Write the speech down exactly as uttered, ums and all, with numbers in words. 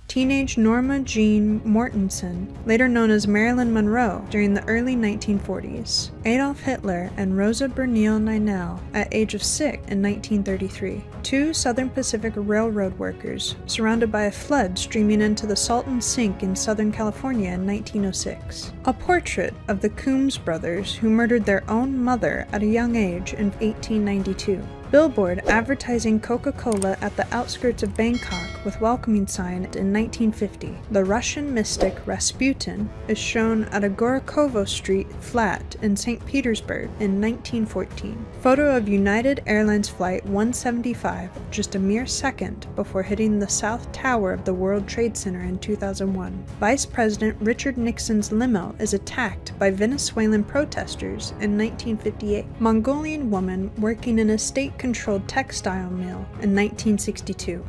Teenage Norma Jean Mortensen, later known as Marilyn Monroe, during the early nineteen forties. Adolf Hitler and Rosa Bernil Ninel at age of six in nineteen thirty-three. Two Southern Pacific Railroad workers surrounded by a flood streaming into the Salton Sink in Southern California in nineteen oh six. A portrait of the Coombs brothers who murdered their own mother at a young age in eighteen ninety-two. Billboard advertising Coca-Cola at the outskirts of Bangkok with welcoming sign in nineteen fifty. The Russian mystic Rasputin is shown at a Gorokovo Street flat in Saint Petersburg in nineteen fourteen. Photo of United Airlines Flight one seventy-five just a mere second before hitting the South Tower of the World Trade Center in two thousand one. Vice President Richard Nixon's limo is attacked by Venezuelan protesters in nineteen fifty-eight. Mongolian woman working in a state controlled textile mill in nineteen sixty-two.